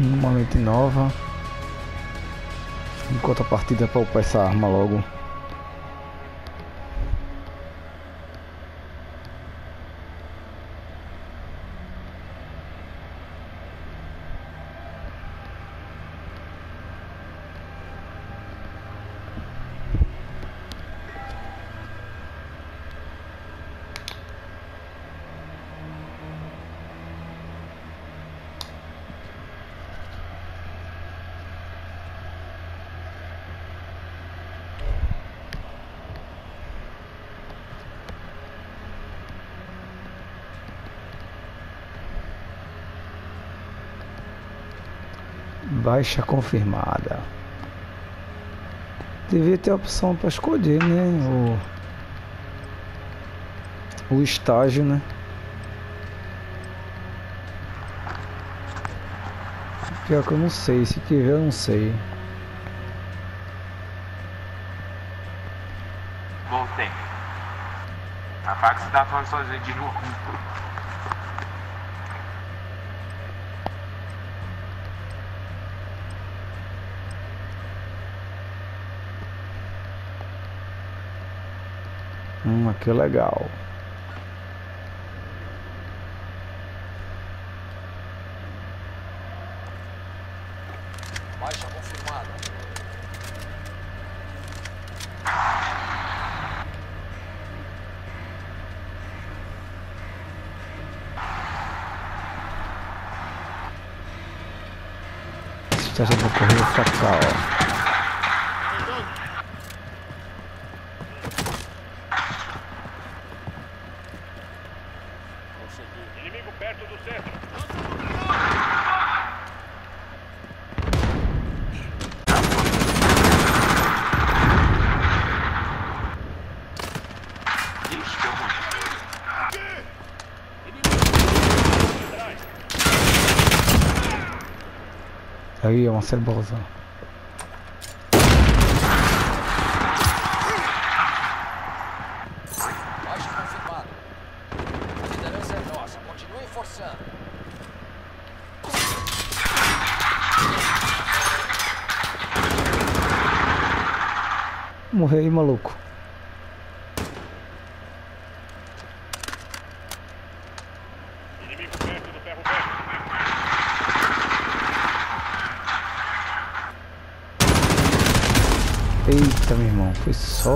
Uma lente nova. Enquanto a partida para upar essa arma logo. Baixa confirmada. Devia ter a opção para escolher, né? O estágio, né? Pior que eu não sei. Se tiver, eu não sei. Voltei. A faca se tá falando sozinho de novo. Aqui é legal. Baixa confirmada. Esse estágio vai correr pra cá, ó. Inimigo perto do centro. Ixi, deu ruim. Aí é uma cebosa. Baixa confirmada. A liderança é nossa. Continue forçando. Morreu aí, maluco. Inimigo perto do ferro velho. Eita, meu irmão. Foi só...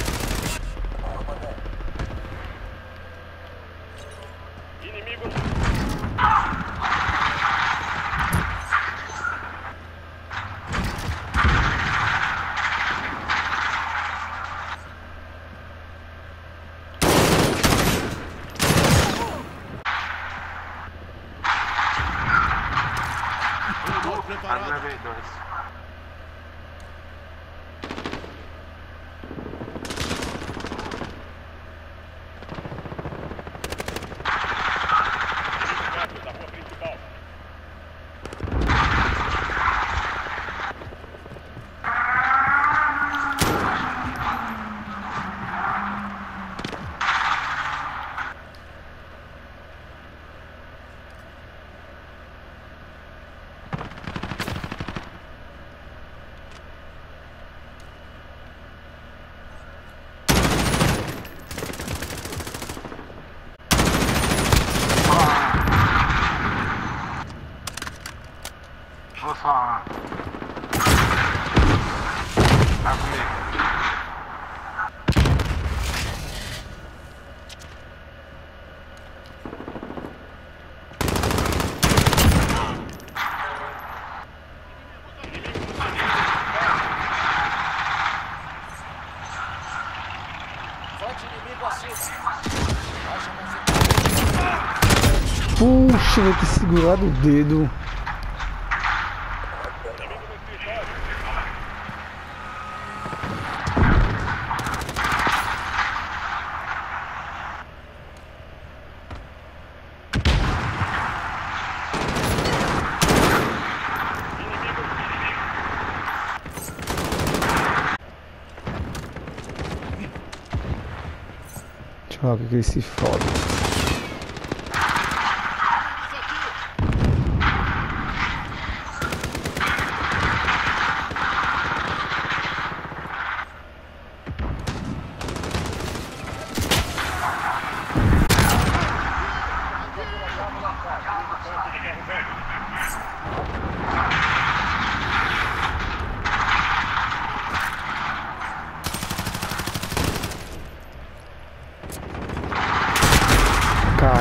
Inimigo. Quase levei dois. Perto da rua principal. Vou só. Tá comigo. Forte inimigo acima. Baixa confirmada. Puxa, vai ter segurado o dedo. Inimigo no escritório. Deixa eu ver o que ele se foda.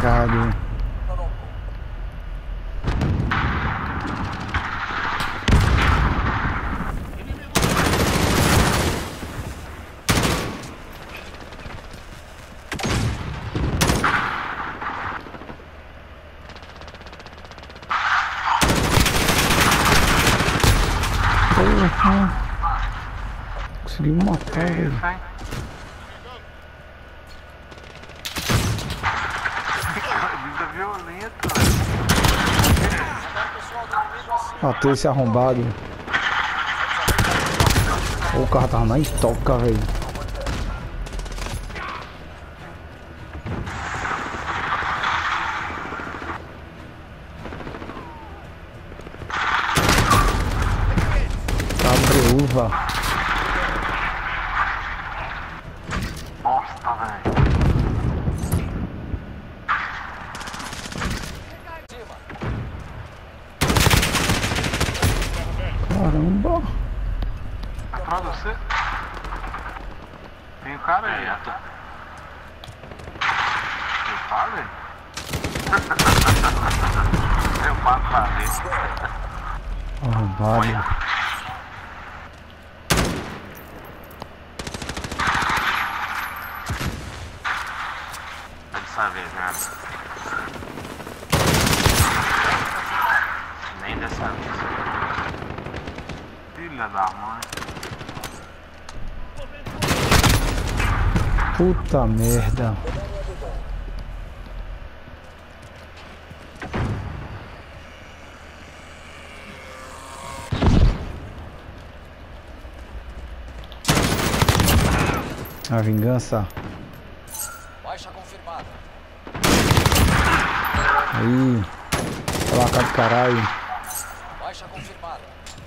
Caralho. Porra. Consegui me matar, velho. Isso, hein? Vida violenta, velho. Matei esse arrombado. O carro tava na estoca, velho. Cabreúva. Nossa, velho. Caramba. Atrás de você? Tem um cara aí. Eu falei? Eu falei. Arrombado. Dessa vez, né? Nem dessa vez. Filha da mãe. Puta merda. A vingança. Baixa confirmada. Aí. Placa do caralho. Baixa confirmada.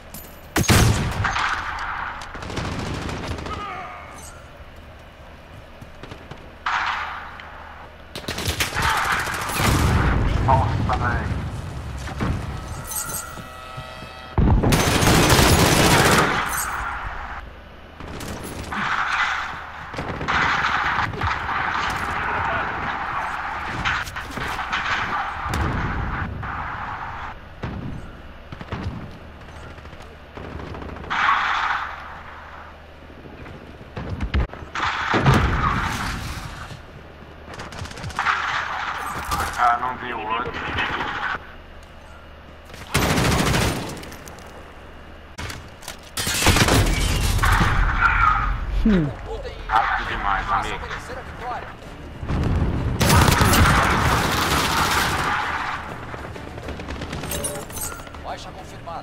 Nossa, velho. Ah, não vi o outro. Rápido demais, Faça amigo. merecer a vitória. Baixa confirmada.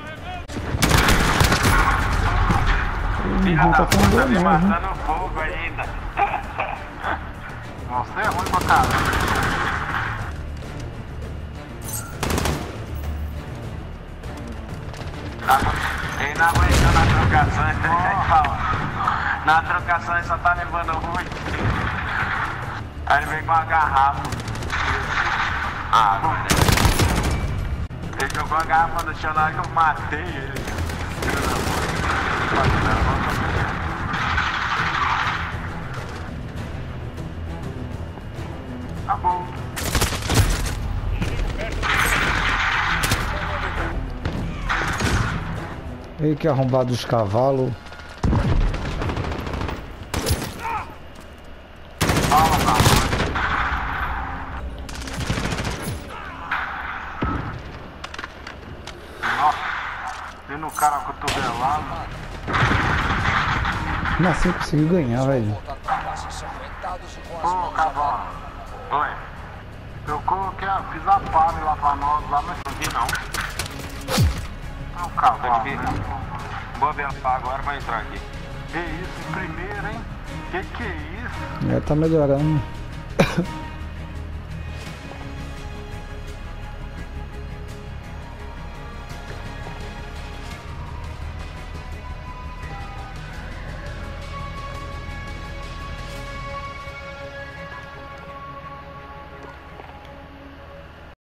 Filha Não da tá com puta dor me não, viu? matando fogo ainda. Você é ruim pra caralho. Ele não aguentou na trocação, na trocação ele só tá levando ruim. Aí ele vem com uma garrafa. Água, né? Ele jogou a garrafa no chão na hora que eu matei ele. Acabou. Ei, que arrombado dos cavalos. Nossa, vendo o cara cotovelado. Como assim conseguiu ganhar, velho? Voltar pra casa ensanguentados e com as Ô, mãos cavalo. Oi. Eu coloquei, fiz a pare lá pra nós, lá, mas não vi não. Ô, cavalo, né? Vou ver a pá agora, vai entrar aqui. Que isso, primeiro, hein? Que é isso? Já tá melhorando.